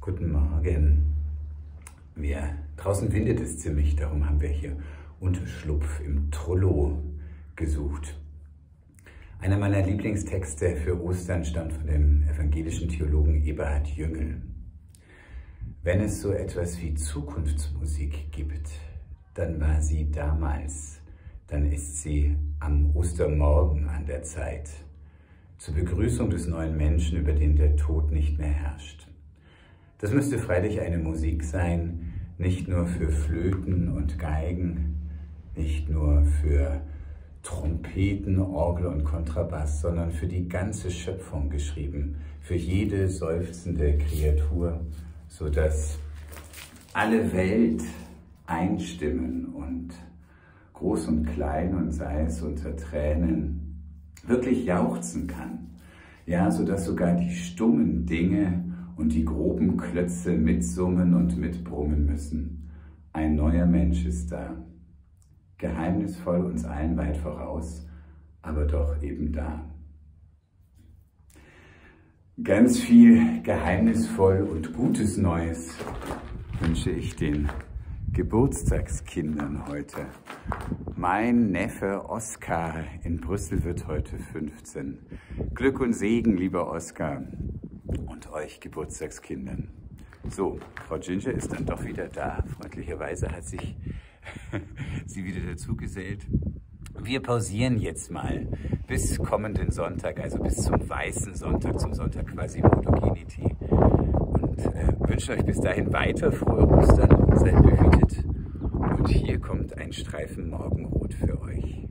Guten Morgen. Draußen windet es ziemlich, darum haben wir hier Unterschlupf im Trullo gesucht. Einer meiner Lieblingstexte für Ostern stammt von dem evangelischen Theologen Eberhard Jüngel. Wenn es so etwas wie Zukunftsmusik gibt, dann war sie damals, dann ist sie am Ostermorgen an der Zeit, zur Begrüßung des neuen Menschen, über den der Tod nicht mehr herrscht. Das müsste freilich eine Musik sein, nicht nur für Flöten und Geigen, nicht nur für Trompeten, Orgel und Kontrabass, sondern für die ganze Schöpfung geschrieben, für jede seufzende Kreatur, sodass alle Welt einstimmen und groß und klein und sei es unter Tränen wirklich jauchzen kann. Ja, sodass sogar die stummen Dinge und die groben Klötze mitsummen und mitbrummen müssen. Ein neuer Mensch ist da, geheimnisvoll uns allen weit voraus, aber doch eben da. Ganz viel geheimnisvoll und Gutes Neues wünsche ich den Geburtstagskindern heute. Mein Neffe Oskar in Brüssel wird heute 15. Glück und Segen, lieber Oskar, und euch Geburtstagskindern. So, Frau Ginger ist dann doch wieder da. Freundlicherweise hat sich sie wieder dazu gesellt. Wir pausieren jetzt mal bis kommenden Sonntag, also bis zum Weißen Sonntag, zum Sonntag Quasimodo Geniti. Und wünschen euch bis dahin weiter frohe Ostern, seid behütet. Und hier kommt ein Streifen Morgenrot für euch.